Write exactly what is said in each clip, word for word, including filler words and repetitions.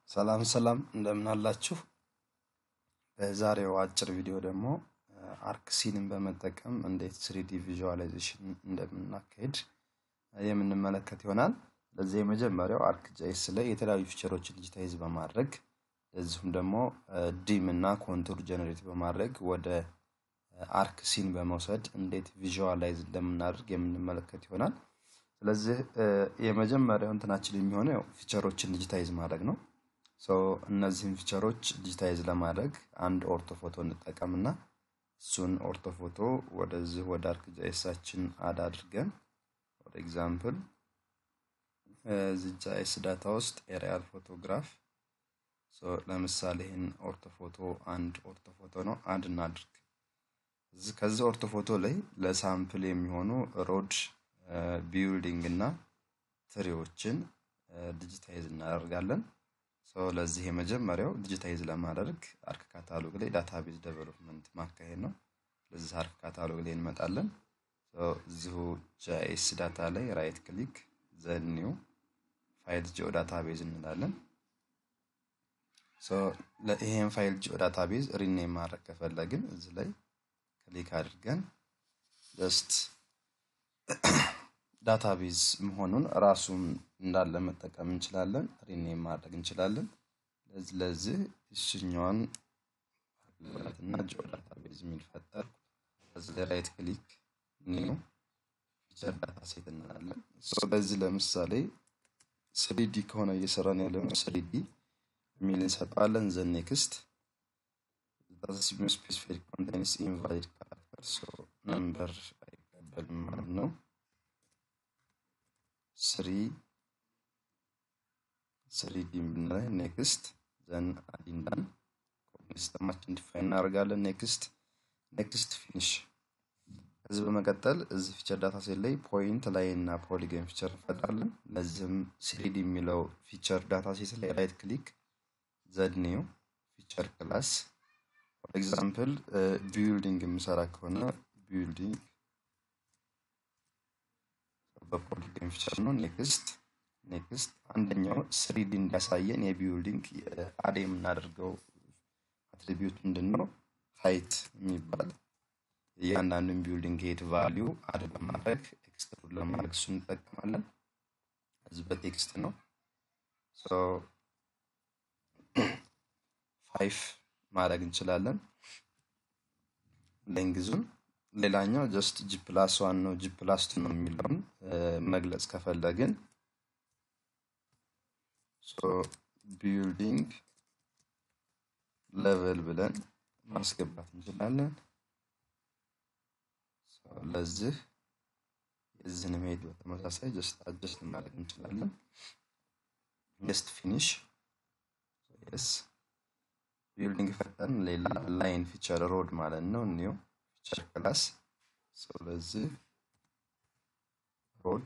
ሰላም ሰላም እንደምን አላችሁ በዛሬው አጭር ቪዲዮ ደግሞ አርክሲንን በመጠቀም እንዴት ስሪዲ ቪዥዋላይዜሽን እንደምናካሄድ የምንመለከት ይሆናል ለዚህ የመጀመሪያው አርክጂኤስ ላይ የተለያዩ ፊቸሮችን ዲጂታይዝ በማድረግ ለዚህም ደግሞ ዲም እና ኮንቱር ጀነሬት በማድረግ ወደ አርክሲን በመውሰድ እንዴት ቪዥዋላይዝ እንደምናደርግ የምንመለከት ይሆናል ስለዚህ የመጀመሪያው እንትናችን የሚሆነው ፊቸሮችን ዲጂታይዝ ማድረግ ነው ሶ እነዚህን ፊቸሮች ዲጂታይዝ ለማድረግ አንድ ኦርቶ ፎቶ እንጠቀምና እሱን ኦርቶ ፎቶ ወደዚህ ወደ አርክጂኤሳችን አድ አድርገን ፎር ኤግዛምፕል ጂአይኤስ ዳታ ውስጥ ኤሪያል ፎቶግራፍ ሶ ለምሳሌ ይሄን ኦርቶ ፎቶ አንድ ኦርቶ ፎቶ ነው አድ እናድርግ እዚህ ከዚህ ኦርቶ ፎቶ ላይ ለሳምፕል የሚሆኑ ሮድ ቢልዲንግ እና ትሪዎችን ዲጂታይዝ እናደርጋለን ሶ ለዚህ የመጀመሪያው ዲጂታይዝ ለማድረግ አርክ ካታሎግ ላይ ዳታቤዝ ዴቨሎፕመንት ማካሄድ ነው ለዚህ አርክ ካታሎግ ላይ እንመጣለን ሶ እዚሁ ጂአይኤስ ዳታ ላይ ራይት ክሊክ ዘን ኒው ፋይል ጂኦ ዳታቤዝ እንላለን ሶ ለይሄን ፋይል ጂኦ ዳታቤዝ ሪኔም ማድረግ ከፈለግን እዚህ ላይ ክሊክ አድርገን ጀስት ዳታቤዝ መሆኑን ራሱን እንዳለ መጠቀም እንችላለን ሪኔም ማድረግ እንችላለን ለዚህ ለዚህ እሺኛውን እና ጂኦ ዳታቤዝ የሚል ፈጠር እዚህ ላይ ራይት ክሊክ ኒው ፊቸር ዳታ ሴት እንላለን ሶ በዚህ ለምሳሌ ስሪዲ ከሆነ እየሰራን ያለነው ስሪዲ የሚል እንሰጣለን ዘን ኔክስት ዳታ ስፔሲፊክ ኮንቴንስ ኢንቫሊድ ካራክተር ሶ ነምበር አይቀበልም ማለት ነው three three ዲ ብንላይ ኔክስት ዘን አዲንዳን ሲስተማችን ዲፋይን እናደርጋለን ኔክስት ኔክስት ፊኒሽ ከዚህ በመቀጠል እዚህ ፊቸር ዳታ ሴት ላይ ፖይንት ላይ እና ፖሊገን ፊቸር እንፈጥራለን ለዚህም ስሪዲ የሚለው ፊቸር ዳታ ሴት ላይ ራይት ክሊክ ዘድ ኒው ፊቸር ክላስ ፎር ኤግዛምፕል ቢልዲንግ የምሰራ ከሆነ ቢልዲንግ በፖሊገን ፊቸር ነው ኔክስት ኔክስት አንደኛው ስሪዲ እንዲያሳየን የቢልዲንግ አድ የምናደርገው አትሪቢዩት ምንድነው ሃይት የሚባል የአንዳንዱን ቢልዲንግ ሄት ቫልዩ አድ በማድረግ ኤክስትሩድ ለማድረግ እሱን እንጠቀማለን እዚህ በቴክስት ነው ሶ ፋይቭ ማድረግ እንችላለን ሌንግዙን ሌላኛው ጀስት ጂ ፕላስ ዋን ነው ጂ ፕላስ ቱ ነው የሚለውን መግለጽ ከፈለግን ሶ ቢልዲንግ ሌቨል ብለን ማስገባት እንችላለን ሶ ለዚህ የዚህን ሜድ በተመሳሳይ ጀስት አድጀስት ማድረግ እንችላለን ጀስት ፊኒሽ yes ቢልዲንግ ፈተን ሌላ ላይን ፊቸር ሮድ ማለት ነው ኒው ፊቸር ክላስ ሶ ለዚህ ሮድ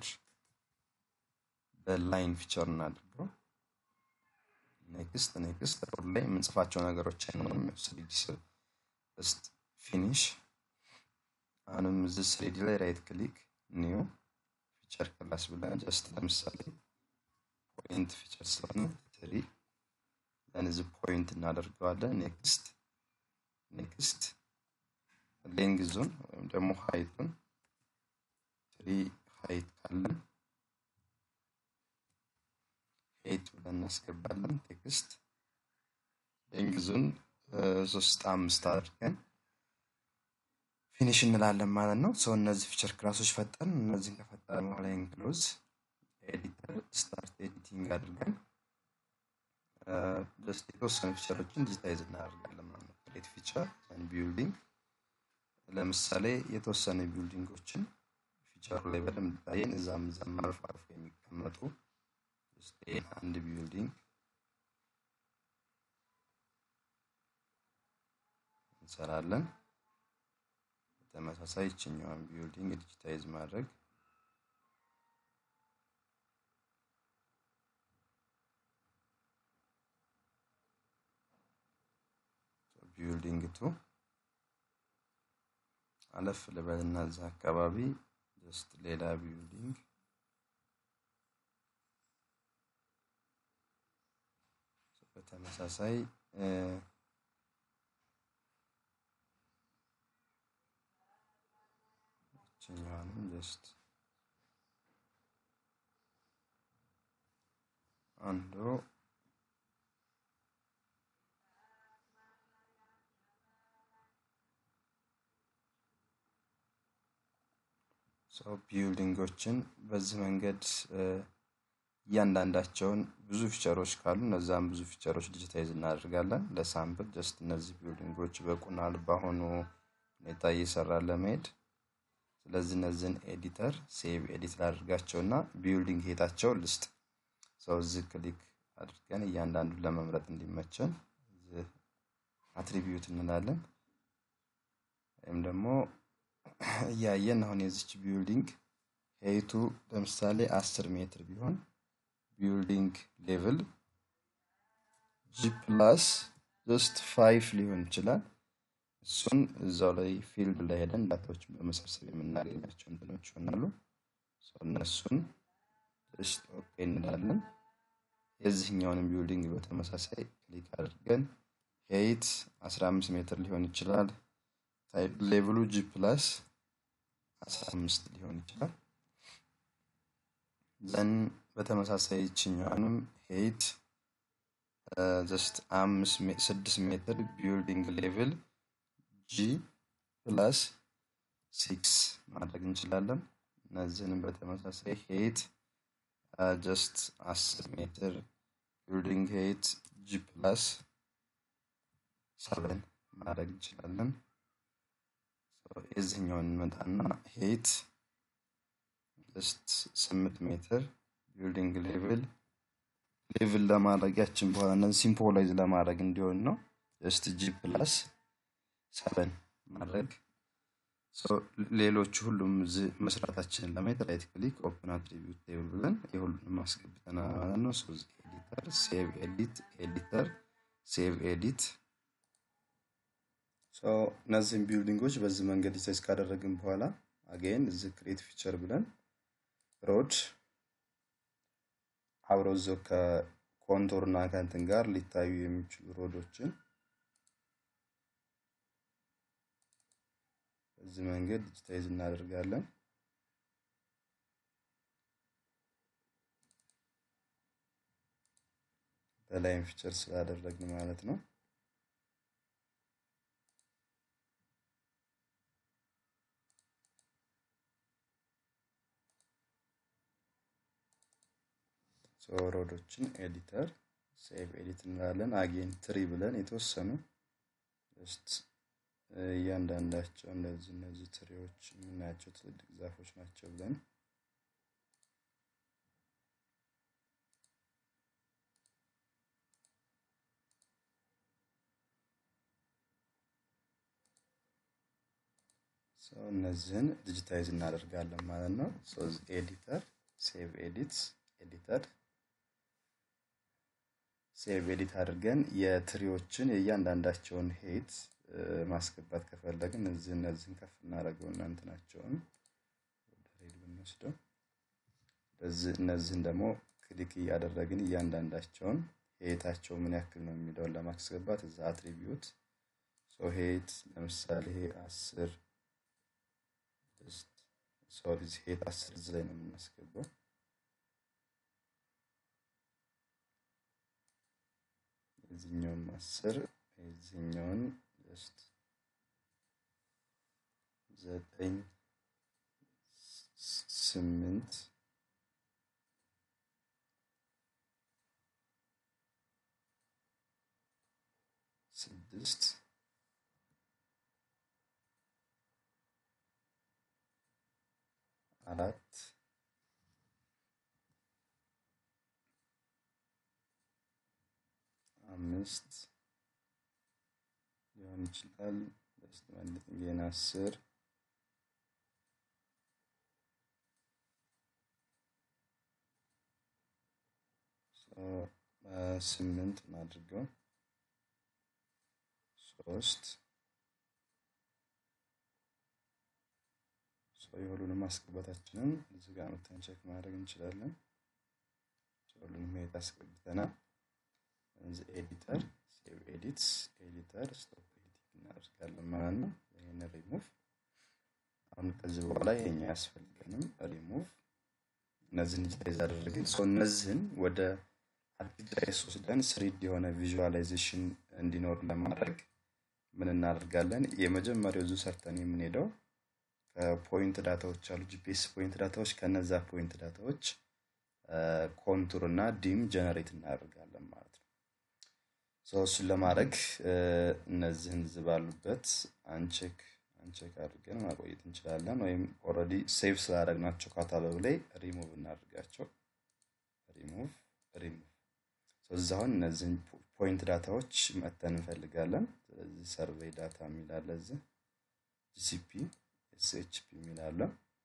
በላይን ፊቸር እናድርገው ኔክስት ኔክስት ሮድ ላይ የምንጽፋቸው ነገሮች አይኖርም ስሪዲ ጀስት ፊኒሽ አሁንም እዚህ ስሪዲ ላይ ራይት ክሊክ ኒው ፊቸር ክላስ ብለን ጀስት ለምሳሌ ፖይንት ፊቸር ስለሆነ ትሪ ለዚህ ፖይንት እናደርገዋለን ኔክስት ኔክስት ሌንግዙን ወይም ደግሞ ሃይቱን ትሪ ሃይት ካለን ሃይት ብለን እናስገባለን ቴክስት ሌንግዙን ሶስት አምስት አድርገን ፊኒሽ እንላለን ማለት ነው ሶ እነዚህ ፊቸር ክላሶች ፈጠን እነዚህን ከፈጠን በኋላ ኢንክሎዝ ኤዲተር ስታርት ኤዲቲንግ አድርገን ጀስት የተወሰኑ ፊቸሮችን ዲጂታይዝ እናደርጋለን ማለት ነው ክሬት ፊቸር ኤንድ ቢልዲንግ ለምሳሌ የተወሰኑ ቢልዲንጎችን ፊቸሩ ላይ በደንብ ታየን እዛም እዛም አልፎ አልፎ የሚቀመጡ ጀስት አንድ ቢልዲንግ እንሰራለን ተመሳሳይ እችኛዋን ቢልዲንግ ዲጂታይዝ ማድረግ ቢልዲንግ ቱ አለፍ ለበልና እዛ አካባቢ ጀስት ሌላ ቢልዲንግ በተመሳሳይ እኛንም just አንዱ ሶ ቢልዲንጎችን በዚህ መንገድ እያንዳንዳቸውን ብዙ ፊቸሮች ካሉ እነዛን ብዙ ፊቸሮች ዲጂታይዝ እናደርጋለን። ለሳምፕል ጀስት እነዚህ ቢልዲንጎች በቁናል ባሆኑ ሁኔታ እየሰራን ለመሄድ ስለዚህ እነዚህን ኤዲተር ሴቭ ኤዲት ላድርጋቸውና ቢልዲንግ ሄታቸው ልስጥ። ሶ እዚህ ክሊክ አድርገን እያንዳንዱን ለመምረጥ እንዲመቸን እዚህ አትሪቢዩት እንላለን። ወይም ደግሞ እያየን አሁን የዚች ቢልዲንግ ሄይቱ ለምሳሌ አስር ሜትር ቢሆን ቢልዲንግ ሌቭል ጂ ፕላስ ጀስት ፋይቭ ሊሆን ይችላል። እሱን እዛው ላይ ፊልድ ላይ ሄደን ዳታዎችን በመሰብሰብ የምናገኛቸው እንትኖች ይሆናሉ። ሶ እነሱን ጀስት ኦኬ እንላለን። የዚህኛውንም ቢልዲንግ በተመሳሳይ ክሊክ አድርገን ሄይት አስራ አምስት ሜትር ሊሆን ይችላል። ታይፕ ሌቭሉ ጂ ፕላስ አስራ አምስት ሊሆን ይችላል። ዘን በተመሳሳይ እቺኛውንም ሄይት ጀስት አምስት ስድስት ሜትር ቢልዲንግ ሌቭል ጂ ፕላስ ሲክስ ማድረግ እንችላለን። እነዚህንም በተመሳሳይ ሄይት ጀስት አስር ሜትር ቢልዲንግ ሄይት ጂ ፕላስ ሰቨን ማድረግ እንችላለን። የዚህኛውን እንመጣና ሄይት ጀስት ስምንት ሜትር ቢልዲንግ ሌቭል ሌቭል ለማድረጋችን በኋላ እነዚህ ሲምቦላይዝ ለማድረግ እንዲሆን ነው። ጀስት ጂ ፕላስ ሰቨን ማድረግ። ሶ ሌሎች ሁሉም መስራታችንን ለማየት ራይት ክሊክ ኦፕን አትሪቢዩት ቴብል ብለን የሁሉንም አስገብተናል ማለት ነው። ሶ ኤዲተር ሴቭ ኤዲት ኤዲተር ሴቭ ኤዲት። ሶ እነዚህን ቢልዲንጎች በዚህ መንገድ ዲዛይን ካደረግን በኋላ አጌን እዚህ ክሬት ፊቸር ብለን ሮድ አብረው እዛው ከኮንቶር እና ከእንትን ጋር ሊታዩ የሚችሉ ሮዶችን በዚህ መንገድ ዲጂታይዝ እናደርጋለን። በላይም ፊቸር ስላደረግን ማለት ነው። ሶ ሮዶችን ኤዲተር ሴቭ ኤዲት እንላለን። አጌን ትሪ ብለን የተወሰኑ ጀስት እያንዳንዳቸው እንደዚህ እነዚህ ትሪዎች የምናያቸው ትልልቅ ዛፎች ናቸው ብለን ሶ እነዚህን ዲጂታይዝ እናደርጋለን ማለት ነው። ሶ ኤዲተር ሴቭ ኤዲት ኤዲተር ሴቭ ኤዲት አድርገን የትሪዎችን የእያንዳንዳቸውን ሄይት ማስገባት ከፈለግን እዚህ እነዚህን ከፍ እናደርገውና እንትናቸውን ወደ ሬድ ብንወስደው በዚህ እነዚህን ደግሞ ክሊክ እያደረግን እያንዳንዳቸውን ሄይታቸው ምን ያክል ነው የሚለውን ለማስገባት እዛ አትሪቢዩት ሶ ሄይት ለምሳሌ አስር ሶ ዲስ ሄይት አስር እዚህ ላይ ነው የምናስገባው። እዚህኛውን አስር እዚህኛውን ጀስት ዘጠኝ ስምንት ስድስት አራት አምስት ሊሆን ይችላል። ጀስት ማለት ግን አስር ሶ ስምንት እናድርገው ሶስት ሶ የሁሉንም ማስገባታችንን እዚህ ጋር መተን ቼክ ማድረግ እንችላለን። ሁሉንም ሄይት አስገብተናል። እዚህ ኤዲተር ሴቭ ኤዲትስ ኤዲተር ስቶፕ ኤዲቲንግ እናደርጋለን ማለት ነው። ይሄን ሪሙቭ አሁን ከዚህ በኋላ ይሄኛ ያስፈልገንም ሪሙቭ እነዚህን ዲዛይን አደረግን። ሶ እነዚህን ወደ አርክጂአይኤስ ወስደን ስሪዲ የሆነ ቪዥዋላይዜሽን እንዲኖር ለማድረግ ምን እናደርጋለን? የመጀመሪያው ዙ ሰርተን የምንሄደው ፖይንት ዳታዎች አሉ ጂፒኤስ ፖይንት ዳታዎች ከነዛ ፖይንት ዳታዎች ኮንቱር እና ዲም ጀነሬት እናደርጋለን ማለት ነው። ሶ እሱን ለማድረግ እነዚህን ዝባሉበት አንቼክ አንቼክ አድርገን ማቆየት እንችላለን ወይም ኦሬዲ ሴቭ ስላደረግናቸው ካታሎግ ላይ ሪሙቭ እናደርጋቸው ሪሙቭ ሪሙቭ ሶ እዛውን እነዚህን ፖይንት ዳታዎች መተን እንፈልጋለን። ስለዚህ ሰርቬይ ዳታ የሚላል እዚህ ጂሲፒ ኤስኤችፒ የሚላል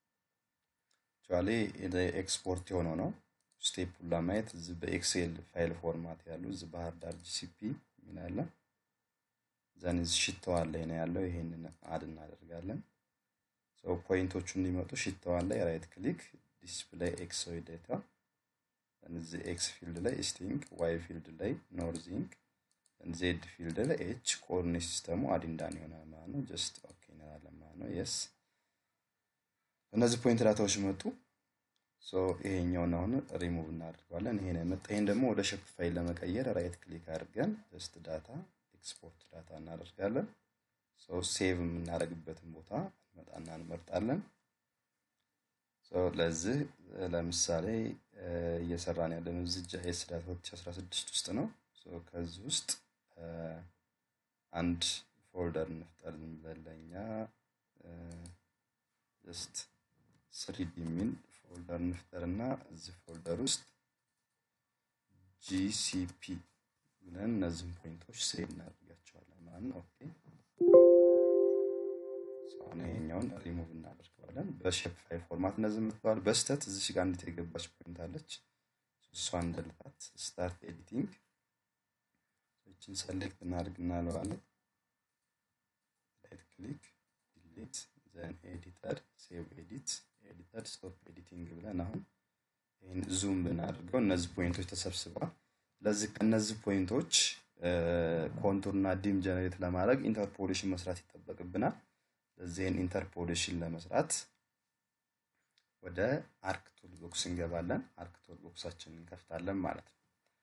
ቻሌ ኤክስፖርት የሆነው ነው ስቴፑን ለማየት እዚህ በኤክሴል ፋይል ፎርማት ያሉ እዚህ ባህር ዳር ጂሲፒ የሚላል ዘን እዚህ ሽታው አለ ነው ያለው ይሄንን አድ እናደርጋለን። ሶ ፖይንቶቹ እንዲመጡ ሽታው አለ ራይት ክሊክ ዲስፕሌይ ኤክስ ወይ ዳታ እዚህ ኤክስ ፊልድ ላይ ስቲንግ ዋይ ፊልድ ላይ ኖርዚንግ ዜድ ፊልድ ላይ ኤች ኮኦርዲኔት ሲስተሙ አድ እንዳን ይሆናል ማለት ነው። ጀስት ኦኬ እንላለን ማለት ነው። የስ እነዚህ ፖይንት ዳታዎች መጡ። ሶ ይሄኛውን አሁን ሪሙቭ እናደርጋለን። ይሄን መጣ ይሄን ደግሞ ወደ ሼፕ ፋይል ለመቀየር ራይት ክሊክ አድርገን ጀስት ዳታ ኤክስፖርት ዳታ እናደርጋለን። ሶ ሴቭ የምናደርግበትን ቦታ መጣና እንመርጣለን። ሶ ለዚህ ለምሳሌ እየሰራን ያለነው እዚህ ጂአይኤስ ዳታ ሁለት ሺህ አስራ ስድስት ውስጥ ነው። ሶ ከዚህ ውስጥ አንድ ፎልደር እንፍጠር ለኛ ጀስት ስሪዲ ሚል ፎልደር እንፍጠርና እዚህ ፎልደር ውስጥ ጂሲፒ ብለን እነዚህን ፖይንቶች ሴቭ እናደርጋቸዋለን ማለት ነው። ኦኬ ሶ አሁን ይሄኛውን ሪሙቭ እናደርጋለን በሼፕ ፋይል ፎርማት እነዚህ ምትባል በስተት እዚህ ጋር እንዴት የገባች ፖይንት አለች እሷን እንደልታት ስታርት ኤዲቲንግ እቺን ሰሌክት እናደርግና ለዋለን ራይት ክሊክ ዲሊት ዘን ኤዲተር ሴቭ ኤዲት ኤዲተር ስቶፕ ኤዲቲንግ ብለን አሁን ይሄን ዙም ብናደርገው እነዚህ ፖይንቶች ተሰብስበዋል። ለዚህ ከነዚህ ፖይንቶች ኮንቱርና ዲም ጀነሬት ለማድረግ ኢንተርፖሌሽን መስራት ይጠበቅብናል። ለዚህን ኢንተርፖሌሽን ለመስራት ወደ አርክ ቱል ቦክስ እንገባለን። አርክ ቱል ቦክሳችንን እንከፍታለን ማለት ነው።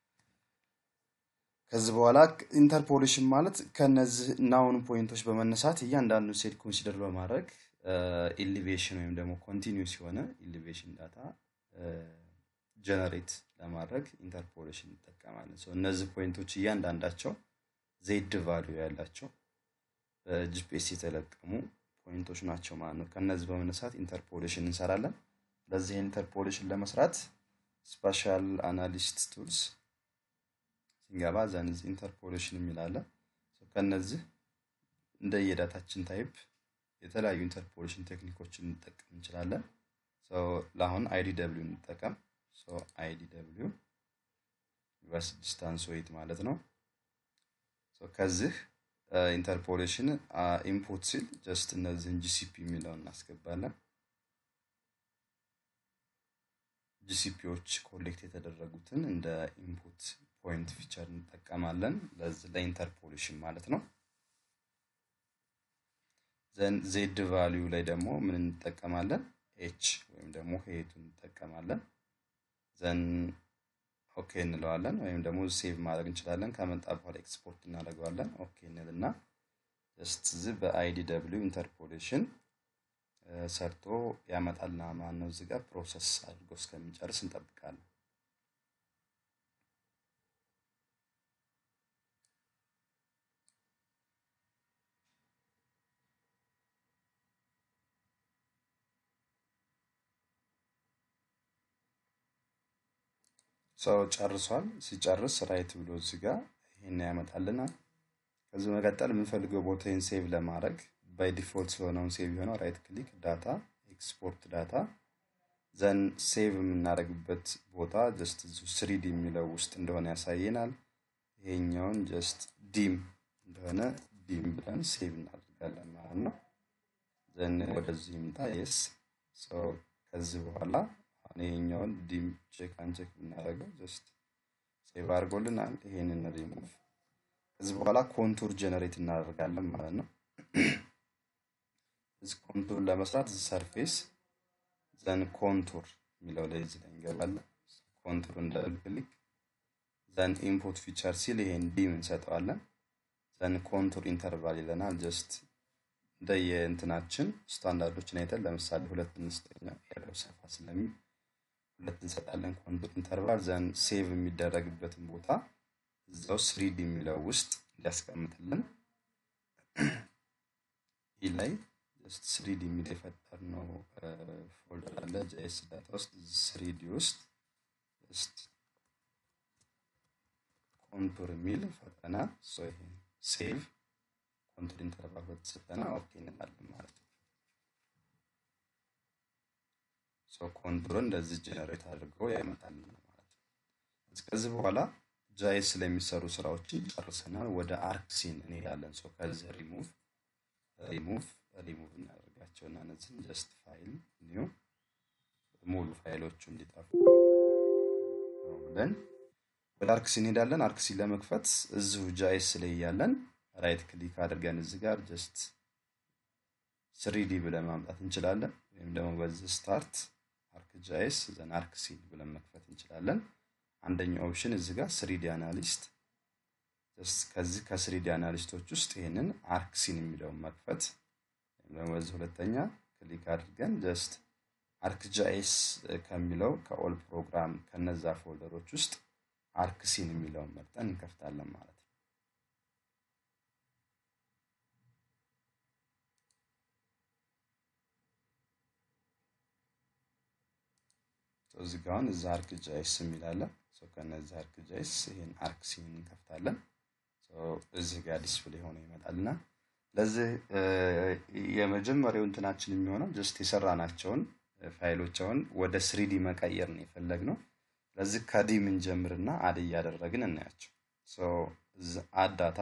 ከዚህ በኋላ ኢንተርፖሌሽን ማለት ከነዚህ ናውን ፖይንቶች በመነሳት እያንዳንዱ ሴል ኮንሲደር በማድረግ ኤሊቬሽን ወይም ደግሞ ኮንቲኒዩስ የሆነ ኤሊቬሽን ዳታ ጀነሬት ለማድረግ ኢንተርፖሌሽን እንጠቀማለን። ሶ እነዚህ ፖይንቶች እያንዳንዳቸው ዜድ ቫልዩ ያላቸው ጂፒኤስ የተለቀሙ ፖይንቶች ናቸው ማለት ነው። ከነዚህ በመነሳት ኢንተርፖሌሽን እንሰራለን። ለዚህ ኢንተርፖሌሽን ለመስራት ስፔሻል አናሊስት ቱልስ ሲንገባ ዘን ኢንተርፖሌሽን የሚላለ ሶ ከነዚህ እንደ የዳታችን ታይፕ የተለያዩ ኢንተርፖሌሽን ቴክኒኮችን እንጠቀም እንችላለን። ሶ ለአሁን አይዲደብሊው እንጠቀም። ሶ አይዲደብሊው ሪቨርስ ዲስታንስ ዌይት ማለት ነው። ሶ ከዚህ ኢንተርፖሌሽን ኢንፑት ሲል ጀስት እነዚህን ጂሲፒ የሚለውን እናስገባለን። ጂሲፒዎች ኮሌክት የተደረጉትን እንደ ኢንፑት ፖይንት ፊቸር እንጠቀማለን ለዚህ ለኢንተርፖሌሽን ማለት ነው። ዘን ዜድ ቫልዩ ላይ ደግሞ ምን እንጠቀማለን? ኤች ወይም ደግሞ ሄቱን እንጠቀማለን። ዘን ኦኬ እንለዋለን ወይም ደግሞ ሴቭ ማድረግ እንችላለን። ከመጣ በኋላ ኤክስፖርት እናደርጋለን። ኦኬ እንልና ጀስት እዚህ በአይዲደብሊው ኢንተርፖሌሽን ሰርቶ ያመጣልና ማለት ነው። እዚህ ጋር ፕሮሰስ አድርጎ እስከሚጨርስ እንጠብቃለን። ሶ ጨርሷል። ሲጨርስ ራይት ብሎ እዚህ ጋር ይሄን ያመጣልናል። ከዚህ መቀጠል የምንፈልገው ቦታን ሴቭ ለማድረግ ባይ ዲፎልት ስለሆነው ሴቭ የሆነው ራይት ክሊክ ዳታ ኤክስፖርት ዳታ ዘን ሴቭ የምናደርግበት ቦታ ጀስት ስሪዲ የሚለው ውስጥ እንደሆነ ያሳየናል። ይሄኛውን ጀስት ዲም እንደሆነ ዲም ብለን ሴቭ እናደርጋለን ማለት ነው። ዘን ወደዚህ ይምጣ yes ሶ ከዚህ በኋላ ይሄኛውን ዲም ቼክ አንቼክ እናደርጋለን ጀስት ሴቭ አድርጎልናል። ይሄንን ሪሙቭ ከዚህ በኋላ ኮንቱር ጀነሬት እናደርጋለን ማለት ነው። እዚህ ኮንቱር ለመስራት ሰርፌስ ዘን ኮንቱር የሚለው ላይ እዚህ ላይ እንገባለን። ኮንቱር እንደብል ክሊክ ዘን ኢንፑት ፊቸር ሲል ይሄን ዲም እንሰጠዋለን። ዘን ኮንቱር ኢንተርቫል ይለናል። ጀስት እንደየ እንትናችን ስታንዳርዶችን አይተን ለምሳሌ ሁለት እንስጠኛ ያለው ሰፋ ስለሚል ሁለት እንሰጣለን ኮንቱር ኢንተርቫል። ዘን ሴቭ የሚደረግበትን ቦታ እዛው ስሪዲ የሚለው ውስጥ እንዲያስቀምጥልን ይህ ላይ ጀስት ስሪዲ የሚል የፈጠርነው ፎልደር አለ ጄኤስ ዳታ ውስጥ ስሪዲ ውስጥ ጀስት ኮንቱር የሚል ፈጠና ሶ ይሄ ሴቭ ኮንቱር ኢንተርቫል በተሰጠና ኦኬ እንላለን ማለት ነው። ሶ ኮንቱር እንደዚህ ጀነሬት አድርጎ ያመጣልን ማለት ነው። ከዚህ በኋላ ጃይስ ለሚሰሩ ስራዎችን ጨርሰናል። ወደ አርክ ሲን እንሄዳለን። ሶ ከዚህ ሪሙቭ ሪሙቭ ሪሙቭ እናደርጋቸውና እነዚህን ጀስት ፋይል ኒው ሙሉ ፋይሎቹ እንዲጠፉ ብለን ወደ አርክ ሲን እንሄዳለን። አርክ ሲን ለመክፈት እዚሁ ጃይስ ላይ ያለን ራይት ክሊክ አድርገን እዚህ ጋር ጀስት ስሪዲ ብለን ማምጣት እንችላለን። ወይም ደግሞ በዚህ ስታርት አርክ ጃይስ ዘን አርክ ሲን ብለን መክፈት እንችላለን። አንደኛው ኦፕሽን እዚህ ጋር ስሪዲ አናሊስት ጀስት ከዚህ ከስሪዲ አናሊስቶች ውስጥ ይሄንን አርክ ሲን የሚለውን መክፈት ወይም ደግሞ በዚህ ሁለተኛ ክሊክ አድርገን ጀስት አርክ ጃይስ ከሚለው ከኦል ፕሮግራም ከነዛ ፎልደሮች ውስጥ አርክ ሲን የሚለውን መርጠን እንከፍታለን ማለት ነው። እዚህ ጋር እዛ አርክ ጃይስ የሚል አለ። ሶ ከነዛ አርክ ጃይስ ይሄን አርክ ሲን እንከፍታለን። ሶ እዚህ ጋር ዲስፕሌይ ሆኖ ይመጣልና ለዚህ የመጀመሪያው እንትናችን የሚሆነው ጀስት የሰራናቸውን ፋይሎች አሁን ወደ ስሪዲ መቀየር ነው የፈለግነው። ለዚህ ከዲም እንጀምርና አድ እያደረግን እናያቸው። ሶ አድ ዳታ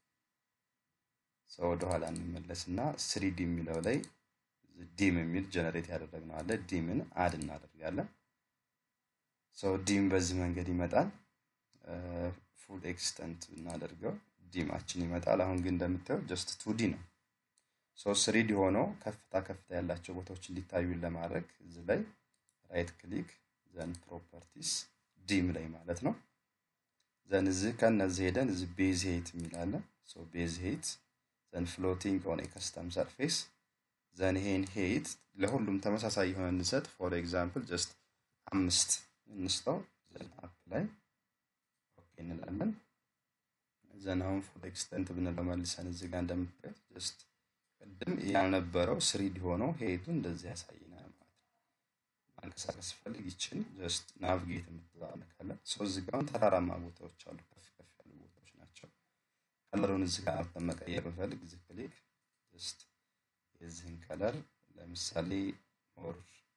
ሶ ወደ ኋላ እንመለስና ስሪዲ የሚለው ላይ ዲም የሚል ጀነሬት ያደረግነው አለ። ዲምን አድ እናደርጋለን። ሶ ዲም በዚህ መንገድ ይመጣል። ፉል ኤክስተንት እናደርገው ዲማችን ይመጣል። አሁን ግን እንደምታዩት ጀስት ቱ ዲ ነው። ሶ ስሪዲ ሆኖ ከፍታ ከፍታ ያላቸው ቦታዎች እንዲታዩን ለማድረግ እዚህ ላይ ራይት ክሊክ ዘን ፕሮፐርቲስ ዲም ላይ ማለት ነው። ዘን እዚህ ከነዚህ ሄደን እዚህ ቤዝ ሄት የሚል አለ። ሶ ቤዝ ሄት ዘን ፍሎቲንግ ኦን ኤ ከስተም ሰርፌስ ዘን ይሄን ሄት ለሁሉም ተመሳሳይ የሆነ እንሰጥ። ፎር ኤግዛምፕል ጀስት አምስት እንስተው ዘን አፕላይ ኦኬ እንላለን። ዘን አሁን ፉል ኤክስተንት ብንለው መልሰን እዚህ ጋር እንደምታዩት ጀስት ቅድም ያልነበረው ስሪዲ ሆኖ ሄቱ እንደዚህ ያሳየናል ማለት ነው። ማንቀሳቀስ ፈልግ ይችላል ጀስት ናቪጌት የምትላለ ሶ እዚህ ጋር ተራራማ ቦታዎች አሉ፣ ከፍ ከፍ ያሉ ቦታዎች ናቸው። ከለሩን እዚህ ጋር መቀየር ብፈልግ እዚህ ክሊክ ጀስት የዚህን ከለር ለምሳሌ ሞር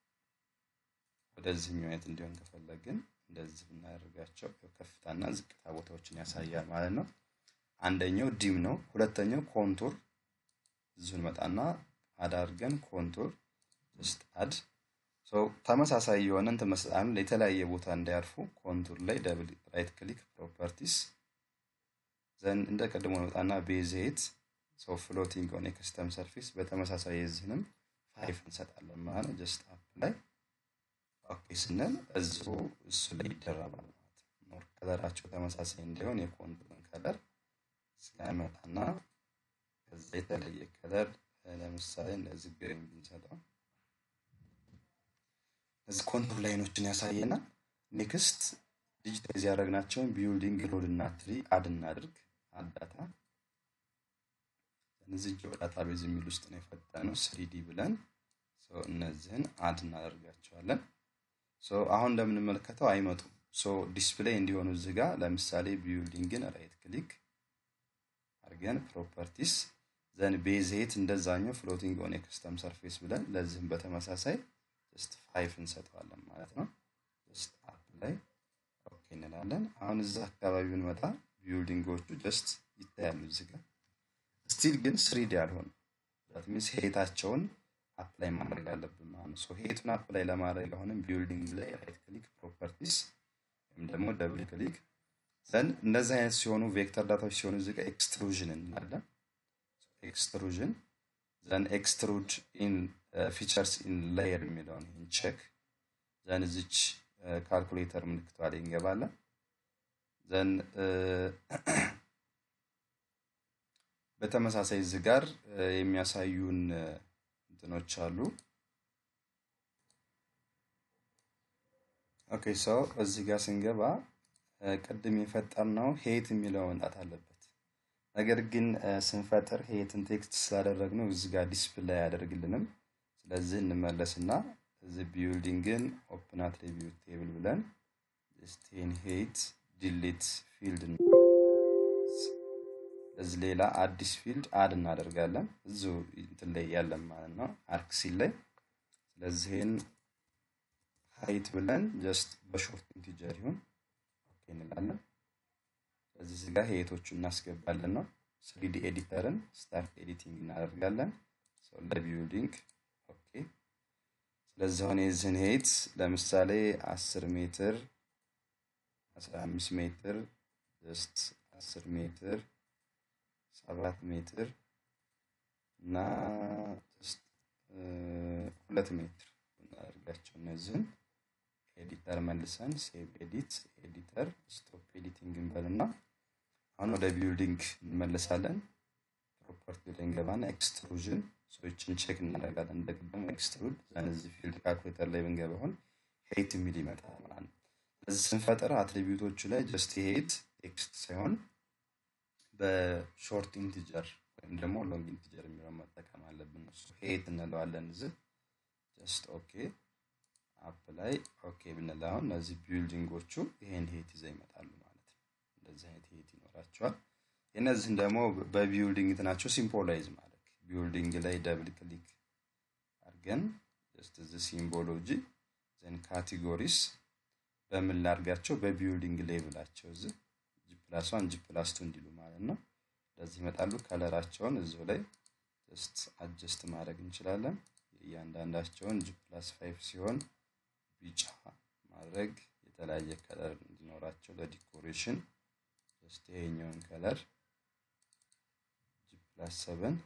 ወደዚህኛው አይነት እንዲሆን ከፈለግን እንደዚህ እናደርጋቸው። ከፍታና ዝቅታ ቦታዎችን ያሳያል ማለት ነው። አንደኛው ዲም ነው። ሁለተኛው ኮንቱር እዚሁን መጣና አድ አድርገን ኮንቱር ጀስት አድ ሶ ተመሳሳይ የሆነን ተመሳሳይ ለተለያየ ቦታ እንዲያርፉ ኮንቱር ላይ ደብል ራይት ክሊክ ፕሮፐርቲስ ዘን እንደ ቀድሞ መጣና ቤዝ ሄት ሶ ፍሎቲንግ ኦን ኤ ከስተም ሰርፌስ በተመሳሳይ የዚህንም ፋይቭ እንሰጣለን ማለት ነው። ጀስት አፕ ላይ ኦኬ ስንል እዚሁ እሱ ላይ ይደረባል ማለት ነው። ከለራቸው ተመሳሳይ እንዲሆን የኮንቱርን ከለር ስለመጣና ከዛ የተለየ ከለር ለምሳሌ እንደዚህ ግሪን ብንሰጠው እዚህ ኮንቱር ላይኖችን ያሳየናል። ኔክስት ዲጂታይዝ ያደረግናቸውን ቢልዲንግ ሎድ እና ትሪ አድ እናድርግ። አድ ዳታ እነዚህ ጂኦ ዳታቤዝ የሚል ውስጥ ነው የፈጠነው ስሪዲ ብለን ሶ እነዚህን አድ እናደርጋቸዋለን። ሶ አሁን እንደምንመለከተው አይመጡም። ሶ ዲስፕሌይ እንዲሆኑ እዚህ ጋር ለምሳሌ ቢልዲንግን ራይት ክሊክ አድርገን ፕሮፐርቲስ ዘን ቤዝ ሄት እንደዛኛው ፍሎቲንግ ኦን ኤ ከስተም ሰርፌስ ብለን ለዚህም በተመሳሳይ ጀስት ፋይቭ እንሰጠዋለን ማለት ነው። ጀስት አፕ ላይ ኦኬ እንላለን። አሁን እዛ አካባቢ ብንመጣ ቢልዲንጎቹ ጀስት ይታያሉ እዚህ ጋር ስቲል ግን ስሪዲ አልሆነ። ዳት ሚንስ ሄታቸውን አፕላይ ማድረግ አለብን ማለት ነው። ሶ ሄቱን አፕላይ ለማድረግ አሁንም ቢልዲንግ ላይ ራይት ክሊክ ፕሮፐርቲስ ወይም ደግሞ ደብል ክሊክ ዘን እንደዚህ አይነት ሲሆኑ ቬክተር ዳታዎች ሲሆኑ እዚህ ጋር ኤክስትሩዥን እንላለን። ኤክስትሩዥን ዘን ኤክስትሩድ ኢን ፊቸርስ ኢን ሌየር የሚለውን ይህን ቼክ ዘን እዚች ካልኩሌተር ምልክቷ ላይ እንገባለን። ዘን በተመሳሳይ እዚህ ጋር የሚያሳዩን እንትኖች አሉ። ኦኬ ሶ እዚህ ጋር ስንገባ ቅድም የፈጠርነው ሄት የሚለው መምጣት አለበት። ነገር ግን ስንፈጥር ሄትን ቴክስት ስላደረግነው እዚህ ጋር ዲስፕሌይ አያደርግልንም። ስለዚህ እንመለስና እዚህ ቢልዲንግን ኦፕን አትሪቢዩት ቴብል ብለን ስቴን ሄት ዲሊት ፊልድ እዚህ ሌላ አዲስ ፊልድ አድ እናደርጋለን እዚሁ እንትን ላይ ያለን ማለት ነው አርክሲል ላይ። ስለዚህን height ብለን ጀስት በሾርት ኢንቲጀር ይሁን ኦኬ እንላለን። ስለዚህ እዚህ ጋር ሄቶቹን እናስገባለን ነው። ስሪ ዲ ኤዲተርን ስታርት ኤዲቲንግ እናደርጋለን። ሶ ለቢልዲንግ ኦኬ። ስለዚህ አሁን የዚህን ሄት ለምሳሌ አስር ሜትር አስራ አምስት ሜትር ጀስት አስር ሜትር ሰባት ሜትር እና ጀስት ሁለት ሜትር እናደርጋቸው እነዚህን ኤዲተር መልሰን ሴቭ ኤዲት ኤዲተር ስቶፕ ኤዲቲንግ እንበልና አሁን ወደ ቢልዲንግ እንመለሳለን። ፕሮፐርቲ ላይ እንገባና ኤክስትሩዥን ሶችን ቼክ እናደርጋለን። እንደቀደም ኤክስትሩድ ዘን እዚህ ፊልድ ካልኩሌተር ላይ ብንገባ አሁን ሄት የሚል ይመጣል ማለት ነው። ስለዚህ ስንፈጥር አትሪቢዩቶቹ ላይ ጀስት ሄት ቴክስት ሳይሆን በሾርት ኢንቲጀር ወይም ደግሞ ሎንግ ኢንቲጀር የሚለውን መጠቀም አለብን። እሱ ሄት እንለዋለን። እዚህ ጀስት ኦኬ አፕላይ ኦኬ ብንለው አሁን እነዚህ ቢልዲንጎቹ ይሄን ሄት ይዘው ይመጣሉ ማለት ነው። እንደዚህ አይነት ሄት ይኖራቸዋል። እነዚህን ደግሞ በቢልዲንግ እንትናቸው ሲምቦላይዝ ማድረግ ቢልዲንግ ላይ ደብል ክሊክ አድርገን ጀስት እዚህ ሲምቦሎጂ ዘን ካቴጎሪስ በምን ላድርጋቸው በቢልዲንግ ሌቭላቸው እዚህ ጂ ፕላስ ዋን ጂ ፕላስ ቱ እንዲሉ ማለት ነው። ለዚህ ይመጣሉ። ከለራቸውን እዚሁ ላይ ጀስት አጀስት ማድረግ እንችላለን። እያንዳንዳቸውን ጂ ፕላስ ፋይቭ ሲሆን ቢጫ ማድረግ የተለያየ ከለር እንዲኖራቸው ለዲኮሬሽን ጀስት ይሄኛውን ከለር ጂ ፕላስ ሰቨን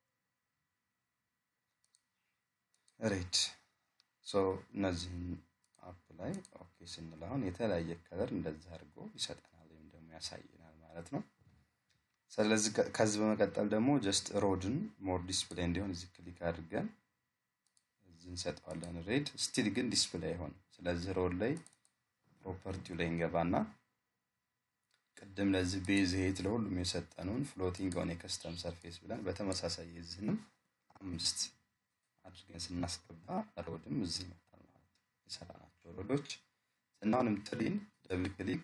ሬድ ሶ እነዚህን አፕ ላይ ኦኬ ስንል አሁን የተለያየ ከለር እንደዚህ አድርጎ ይሰጠናል ወይም ደግሞ ያሳየናል ማለት ነው። ስለዚህ ከዚህ በመቀጠል ደግሞ ጀስት ሮድን ሞር ዲስፕሌይ እንዲሆን እዚህ ክሊክ አድርገን እዚህ እንሰጣለን ሬድ ስቲል ግን ዲስፕሌይ አይሆን። ስለዚህ ሮድ ላይ ፕሮፐርቲው ላይ እንገባና ቅድም ለዚህ ቤዝ ሄት ለሁሉም የሰጠነውን ፍሎቲንግ ኦን ከስተም ሰርፌስ ብለን በተመሳሳይ እዚህንም አምስት አድርገን ስናስገባ ሮድም እዚህ ይመጣል ማለት ነው። የሰራናቸው ሮዶች እናንም ትሪን ደብል ክሊክ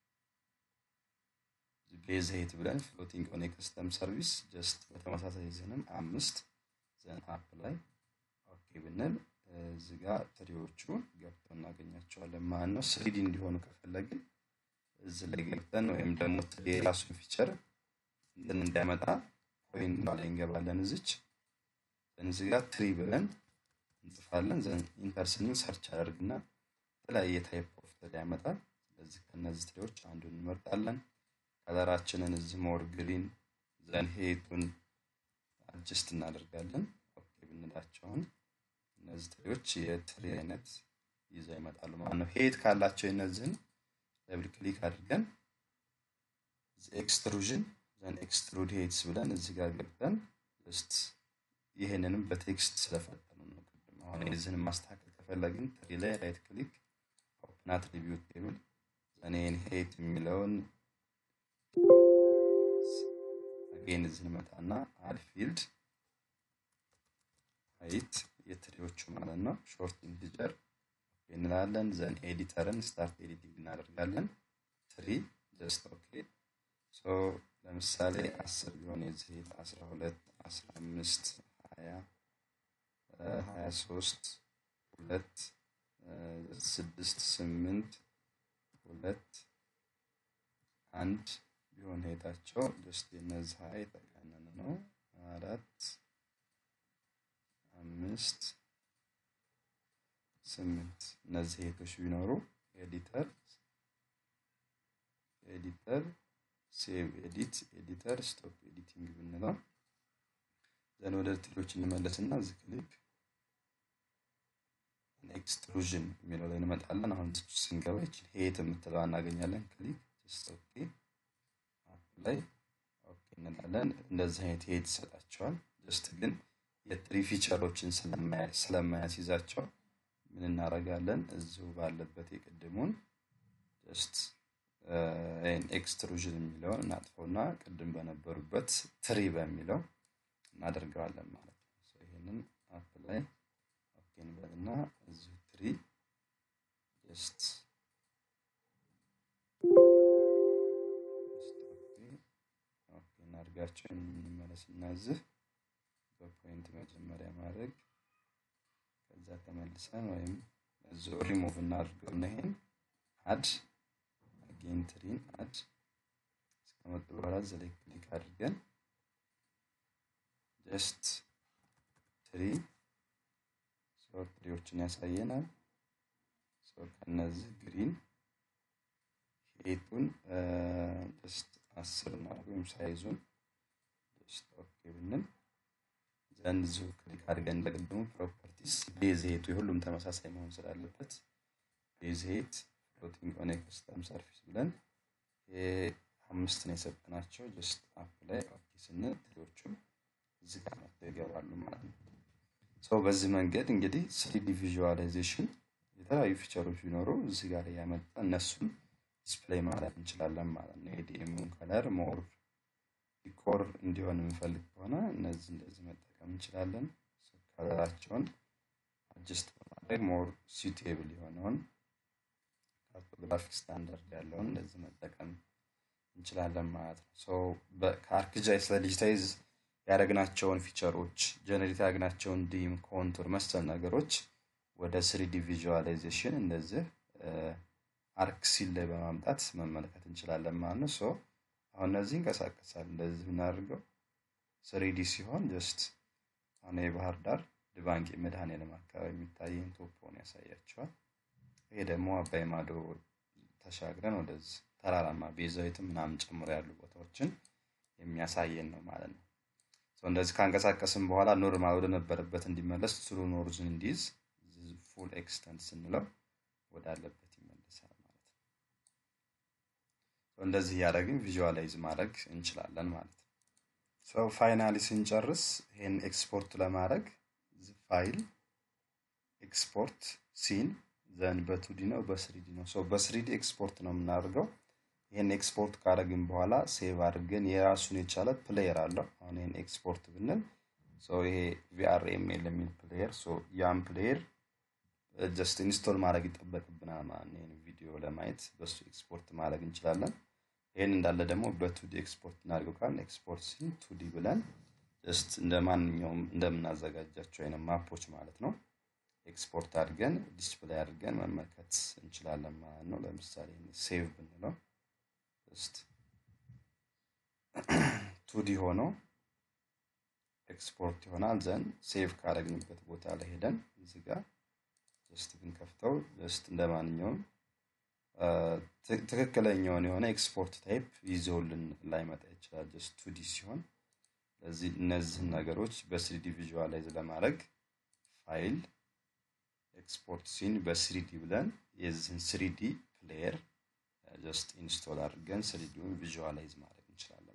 ቤዝ ሄት ብለን ፍሎቲንግ ኦን ከስተም ሰርቪስ ጀስት በተመሳሳይ እዚህንም አምስት ዘን አፕ ላይ ኦኬ ብንል እዚህ ጋር ትሪዎቹ ገብተው እናገኛቸዋለን ማለት ነው። ስሪ ዲ እንዲሆኑ ከፈለግን እዚህ ላይ ገብተን ወይም ደግሞ ትሪ የራሱን ፊቸር እንትን እንዳይመጣ ፖይንት ላይ እንገባለን። እዚች እዚህ ጋር ትሪ ብለን እንጽፋለን። ዘን ኢንተርስን ሰርች አድርግና የተለያየ ታይፕ ኦፍ ትሪ ያመጣል። ስለዚህ ከነዚህ ትሪዎች አንዱን እንመርጣለን። ከለራችንን እዚህ ሞር ግሪን ዘን ሄቱን አጀስት እናደርጋለን። ኦኬ ብንላቸውን እነዚህ ትሪዎች የትሪ አይነት ይዘው ይመጣሉ ማለት ነው። ሄት ካላቸው እነዚህን ደብል ክሊክ አድርገን ኤክስትሩዥን ዘን ኤክስትሩድ ሄትስ ብለን እዚህ ጋር ገብተን ጀስት ይሄንንም በቴክስት ስለፈጠኑ ነው። ቅድም አሁን እዚህን ማስተካከል ከፈለግን ትሪ ላይ ራይት ክሊክ ኦፕን አትሪቢዩት ቴብል ዘን ይሄን ሄት የሚለውን አገን እዚህን መጣና አድ ፊልድ height የትሪዎቹ ማለት ነው ሾርት ኢንቲጀር እንላለን። ዘን ኤዲተርን ስታርት ኤዲቲንግ እናደርጋለን። ትሪ ጀስት ኦኬ ሶ ለምሳሌ አስር ቢሆን የዚህ አስራ ሁለት አስራ አምስት ሀያ ሀያ ሶስት ሁለት ስድስት ስምንት ሁለት አንድ ቢሆን ሄታቸው ጀስት የነዚህ height ተቀነነ ነው። አራት አምስት ስምንት እነዚህ ሄቶች ቢኖሩ ኤዲተር ኤዲተር ሴቭ ኤዲት ኤዲተር ስቶፕ ኤዲቲንግ ብንለው ዘን ወደ ትሪዎች እንመለስና እዚህ ክሊክ ኤክስትሩዥን የሚለው ላይ እንመጣለን። አሁን ስንገባ እቺ ሄት የምትለው እናገኛለን። ክሊክ ጀስት ኦኬ አፕላይ ኦኬ እንላለን። እንደዚህ አይነት ሄት ይሰጣቸዋል። ጀስት ግን የትሪ ፊቸሮችን ስለማያስይዛቸው ምን እናደርጋለን? እዚሁ ባለበት የቅድሙን ጀስት ኤን ኤክስትሩዥን የሚለውን እናጥፈውና ቅድም በነበሩበት ትሪ በሚለው እናደርገዋለን ማለት ነው። ሶ ይሄንን አፕላይ ኦኬ እንበልና እዚሁ ትሪ ጀስት ኦኬ እናድርጋቸው። እንመለስና እዚህ በፖይንት መጀመሪያ ማድረግ ከዛ ተመልሰን ወይም እዚሁ ሪሙቭ እናድርገውና ይሄን አድ አጌን ትሪን አድ እስከመጡ በኋላ ዘላይ ክሊክ አድርገን ጀስት ትሪ ሶ ትሪዎችን ያሳየናል። ሶ ከነዚህ ግሪን ሄቱን ጀስት አስር ነው ወይም ሳይዙን ጀስት ኦኬ ብንል ዘንድ ዙ ክሊክ አድርገን እንደቀደሙ ፕሮፐርቲስ ቤዝ ሄቱ የሁሉም ተመሳሳይ መሆን ስላለበት ቤዝ ሄት ፍሎቲንግ ኦን ከስተም ሰርፌስ ብለን አምስት ነው የሰጠናቸው። ጀስት አፕላይ ኦኬ ስንል ትሪዎቹ እዚህ ጋር መጥተው ይገባሉ ማለት ነው። ሶ በዚህ መንገድ እንግዲህ ስሪዲ ቪዥዋላይዜሽን የተለያዩ ፊቸሮች ቢኖሩ እዚህ ጋር ያመጣ እነሱን ዲስፕሌይ ማድረግ እንችላለን ማለት ነው። ኤዲኤም ከለር ሞር ዲኮር እንዲሆን የምንፈልግ ከሆነ እነዚህ እንደዚህ መጠቀም እንችላለን። ሶ ከለራቸውን አድጀስት በማድረግ ሞር ሱቴብል የሆነውን ካርቶግራፊክ ስታንዳርድ ያለውን እንደዚህ መጠቀም እንችላለን ማለት ነው። ሶ በአርክጂአይስ ለዲጂታይዝ ያደረግናቸውን ፊቸሮች ጀነሬት ያደረግናቸውን ዲም ኮንቱር መሰል ነገሮች ወደ ስሪዲ ቪዥዋላይዜሽን እንደዚህ አርክሲል ላይ በማምጣት መመልከት እንችላለን ማለት ነው። ሶ አሁን እነዚህ እንቀሳቀሳል እንደዚህ እናድርገው ስሪዲ ሲሆን ጀስት አሁን የባህር ዳር ድባንቂ መድኃኔዓለም አካባቢ የሚታየን ቶፖን ያሳያቸዋል። ይሄ ደግሞ አባይ ማዶ ተሻግረን ወደዚህ ተራራማ ቤዛዊት ምናምን ጨምሮ ያሉ ቦታዎችን የሚያሳየን ነው ማለት ነው። ሶ እንደዚህ ካንቀሳቀስን በኋላ ኖርማል ወደ ነበረበት እንዲመለስ ትሩ ኖርዝን እንዲዝ ፉል ኤክስተንት ስንለው ወዳለበት ይመለሳል ማለት ነው። ሶ እንደዚህ ያደረግን ቪዥዋላይዝ ማድረግ እንችላለን ማለት ነው። ሶ ፋይናሊ ስንጨርስ ይሄን ኤክስፖርት ለማድረግ ፋይል ኤክስፖርት ሲን ዘን በቱዲ ነው በስሪዲ ነው። ሶ በስሪዲ ኤክስፖርት ነው የምናደርገው። ይሄን ኤክስፖርት ካደረግን በኋላ ሴቭ አድርገን የራሱን የቻለ ፕሌየር አለው። አሁን ይሄን ኤክስፖርት ብንል ሶ ይሄ ቪአርኤምኤል የሚል ፕሌየር ሶ ያን ፕሌየር ጀስት ኢንስቶል ማድረግ ይጠበቅብናል ማለት ነው። ይሄን ቪዲዮ ለማየት በሱ ኤክስፖርት ማድረግ እንችላለን። ይሄን እንዳለ ደግሞ በቱዲ ኤክስፖርት እናድርገው ካልን ኤክስፖርት ሲን ቱዲ ብለን ጀስት እንደማንኛውም እንደምናዘጋጃቸው አይነት ማፖች ማለት ነው ኤክስፖርት አድርገን ዲስፕሌይ አድርገን መመልከት እንችላለን ማለት ነው። ለምሳሌ ሴቭ ብንለው ጀስት ቱዲ ሆኖ ኤክስፖርት ይሆናል። ዘን ሴቭ ካደረግንበት ቦታ ላይ ሄደን እዚህ ጋር ጀስት ብንከፍተው ጀስት እንደማንኛውም ትክክለኛውን የሆነ ኤክስፖርት ታይፕ ይዞልን ላይመጣ ይችላል ጀስት ቱዲ ሲሆን። ስለዚህ እነዚህን ነገሮች በስሪዲ ቪዥዋላይዝ ለማድረግ ፋይል ኤክስፖርት ሲን በስሪዲ ብለን የዚህን ስሪዲ ፕሌየር ጀስት ኢንስቶል አድርገን ስሪዲውን ቪዥዋላይዝ ማድረግ እንችላለን።